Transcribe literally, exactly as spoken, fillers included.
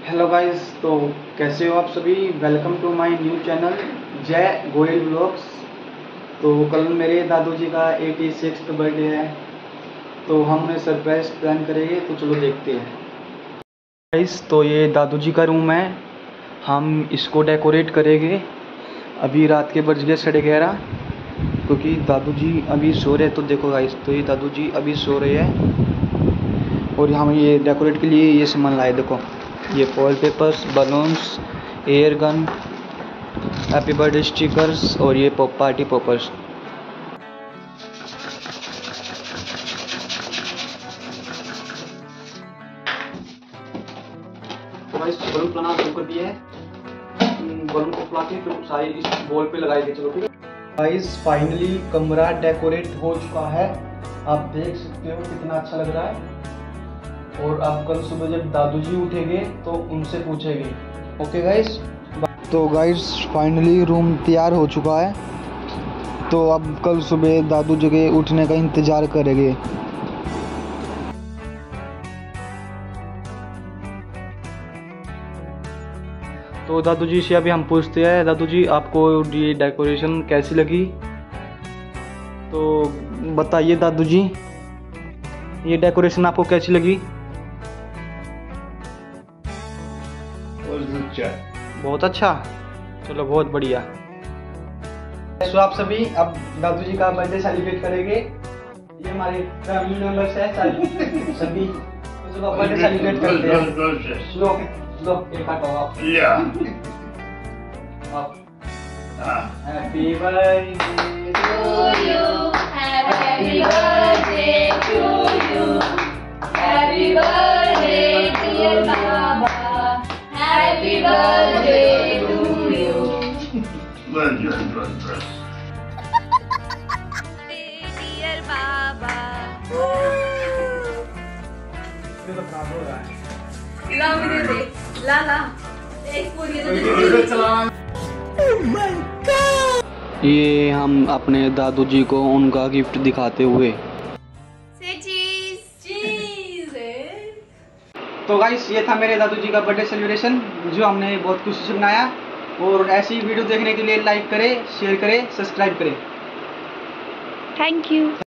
Hello guys, तो कैसे हो आप सभी। Welcome to my new channel Jai Goyal blogs. तो कल मेरे दादू जी का एटी सिक्स बर्थडे है, तो हम उन्हें सरप्राइज प्लान करेंगे, तो चलो देखते हैं गाइस। तो ये दादू जी का रूम है, हम इसको डेकोरेट करेंगे। अभी रात के बज गए साढ़े ग्यारह, क्योंकि दादू जी अभी सो रहे हैं। तो देखो गाइस, तो ये दादू जी अभी सो रहे हैं और हम ये डेकोरेट के लिए ये सामान लाए। देखो, ये foil papers, balloons, air gun, happy birthday stickers और ये पॉप पार्टी पॉपर्स। तो भाई बलून बनाना शुरू कर दिया है। बलून को फुला के फिर सारे इस बॉल पे लगाएंगे। चलो ठीक है गाइस, फाइनली कमरा डेकोरेट हो चुका है। आप देख सकते हो कितना अच्छा लग रहा है। और आप कल सुबह जब दादू जी उठेंगे तो उनसे पूछेंगे। Okay guys. तो गाइस फाइनली रूम तैयार हो चुका है, तो अब कल सुबह दादू जी के उठने का इंतज़ार करेंगे। तो दादू जी से अभी हम पूछते हैं, दादू जी आपको ये डेकोरेशन कैसी लगी। तो बताइए दादू जी, ये डेकोरेशन आपको कैसी लगी। बहुत अच्छा, चलो बहुत बढ़िया। तो आप सभी अब दादू जी का बर्थडे सेलिब्रेट करेंगे। ये हमारे फैमिली मेंबर्स हैं सभी, तो चलो बर्थडे सेलिब्रेट करते हैं। लो लो एक काटो आप। Happy birthday to you, happy birthday to you, happy birthday dear Baba, happy birthday to you. Dear Baba. ला मुझे दे, ला ला एक पूरी दे चला। ये हम अपने दादू जी को उनका गिफ्ट दिखाते हुए। से चीज चीज तो गाइस, ये था मेरे दादू जी का बर्थडे सेलिब्रेशन, जो हमने बहुत खुशी से बनाया। और ऐसी वीडियो देखने के लिए लाइक करें, शेयर करें, सब्सक्राइब करें। Thank you.